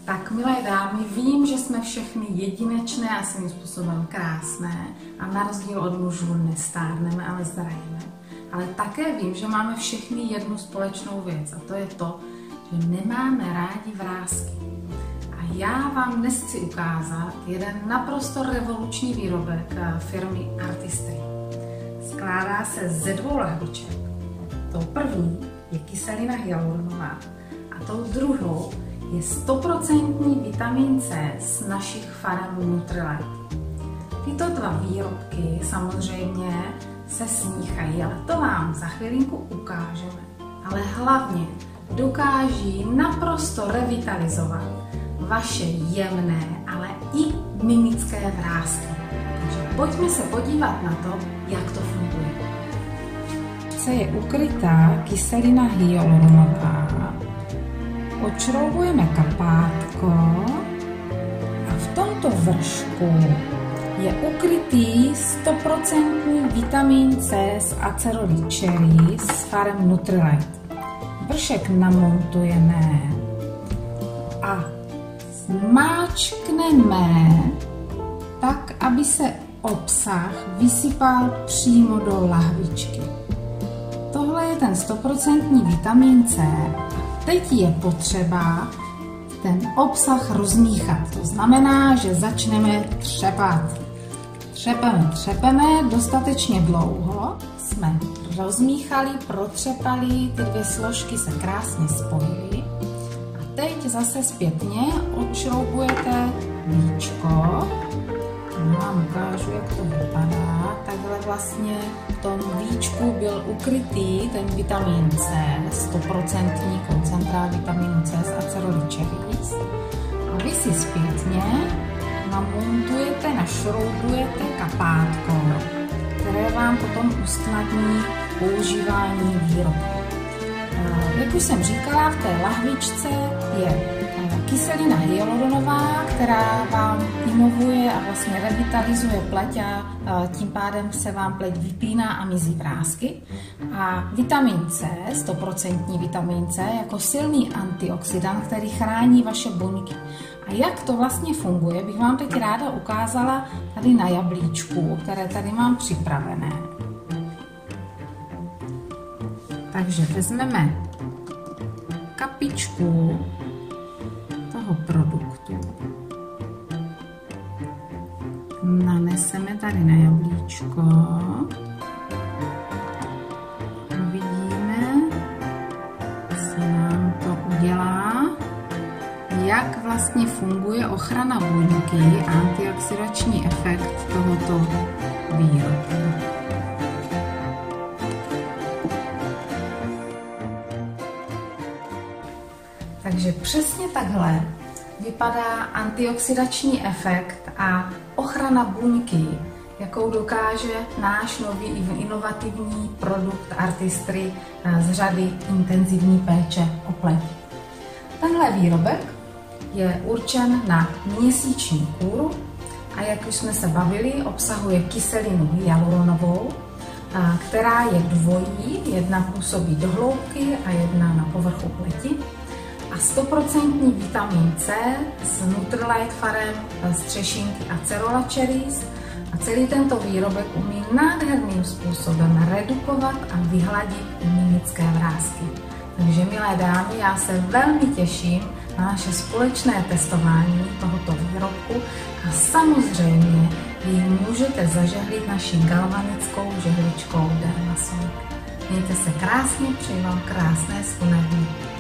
Tak, milé dámy, vím, že jsme všechny jedinečné a svým způsobem krásné a na rozdíl od mužů nestárneme, ale zdrajíme. Ale také vím, že máme všechny jednu společnou věc a to je to, že nemáme rádi vrásky. A já vám dnes chci ukázat jeden naprosto revoluční výrobek firmy Artistry. Skládá se ze 2 lahviček. Tou první je kyselina hyaluronová a tou druhou je 100% vitamin C z našich farem Nutrilite. Tyto 2 výrobky samozřejmě se smíchají, ale to vám za chvilinku ukážeme. Ale hlavně dokáží naprosto revitalizovat vaše jemné, ale i mimické vrásky. Takže pojďme se podívat na to, jak to funguje. Je ukrytá kyselina hyaluronová. Odšroubujeme kapátko a v tomto vršku je ukrytý 100% vitamin C z Aceroly cherry s farem Nutrilite. Vršek namontujeme a zmáčkneme tak, aby se obsah vysypal přímo do lahvičky. Tohle je ten 100% vitamin C. Teď je potřeba ten obsah rozmíchat. To znamená, že začneme třepat. Třepeme dostatečně dlouho. Jsme rozmíchali, protřepali, ty 2 složky se krásně spojily. A teď zase zpětně odšroubujete víčko. Vám ukážu, jak to vypadá. Takhle vlastně v tom víčku byl ukrytý ten vitamin C, 100% koncentrát vitaminu C z Aceroly cherry. A vy si zpětně namontujete, našroubujete kapátko, které vám potom usnadní používání výrobku. Jak už jsem říkala, v té lahvičce je kyselina hyaluronová, která vám inovuje a vlastně revitalizuje pleť a tím pádem se vám pleť vypíná a mizí vrásky. A vitamin C, 100% vitamin C, jako silný antioxidant, který chrání vaše buňky. A jak to vlastně funguje, bych vám teď ráda ukázala tady na jablíčku, které tady mám připravené. Takže vezmeme kapičku toho produktu. Naneseme tady na jablíčko. Uvidíme, co nám to udělá. Jak vlastně funguje ochrana buňky a antioxidační efekt tohoto výrobku. Takže přesně takhle vypadá antioxidační efekt a ochrana buňky, jakou dokáže náš nový inovativní produkt Artistry z řady intenzivní péče o pleť. Tenhle výrobek je určen na měsíční kůru a jak už jsme se bavili, obsahuje kyselinu hyaluronovou, která je dvojí, jedna působí do hloubky a jedna na povrchu pleti. A 100% vitamin C z Nutrilite farem z třešinky Acerola cherry a celý tento výrobek umí nádherným způsobem redukovat a vyhladit mimické vrásky. Takže milé dámy, já se velmi těším na naše společné testování tohoto výrobku a samozřejmě ji můžete zažehlit naší galvanickou žehličkou Dermason. Mějte se krásně, přeji vám krásné slunné dny.